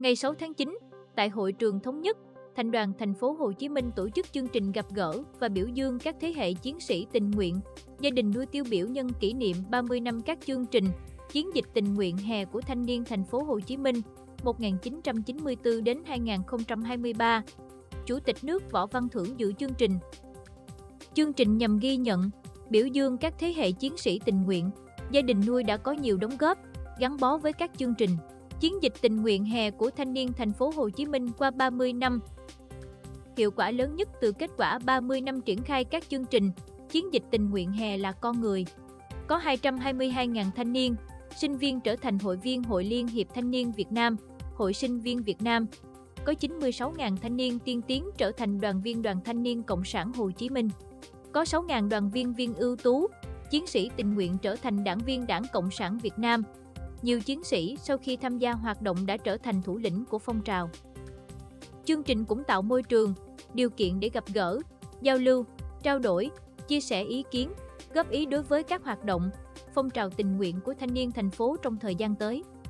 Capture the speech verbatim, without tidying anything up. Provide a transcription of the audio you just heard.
Ngày sáu tháng chín, tại Hội trường Thống nhất, Thành đoàn Thành phố Hồ Chí Minh tổ chức chương trình gặp gỡ và biểu dương các thế hệ chiến sĩ tình nguyện, gia đình nuôi tiêu biểu nhân kỷ niệm ba mươi năm các chương trình chiến dịch tình nguyện hè của thanh niên Thành phố Hồ Chí Minh một nghìn chín trăm chín mươi tư đến hai nghìn không trăm hai mươi ba. Chủ tịch nước Võ Văn Thưởng dự chương trình. Chương trình nhằm ghi nhận, biểu dương các thế hệ chiến sĩ tình nguyện, gia đình nuôi đã có nhiều đóng góp, gắn bó với các chương trình chiến dịch tình nguyện hè của thanh niên Thành phố Hồ Chí Minh qua ba mươi năm. Hiệu quả lớn nhất từ kết quả ba mươi năm triển khai các chương trình chiến dịch tình nguyện hè là con người. Có hai trăm hai mươi hai nghìn thanh niên, sinh viên trở thành hội viên Hội Liên hiệp Thanh niên Việt Nam, Hội Sinh viên Việt Nam. Có chín mươi sáu nghìn thanh niên tiên tiến trở thành đoàn viên Đoàn Thanh niên Cộng sản Hồ Chí Minh. Có sáu nghìn đoàn viên viên ưu tú, chiến sĩ tình nguyện trở thành đảng viên Đảng Cộng sản Việt Nam. Nhiều chiến sĩ sau khi tham gia hoạt động đã trở thành thủ lĩnh của phong trào. Chương trình cũng tạo môi trường, điều kiện để gặp gỡ, giao lưu, trao đổi, chia sẻ ý kiến, góp ý đối với các hoạt động, phong trào tình nguyện của thanh niên thành phố trong thời gian tới.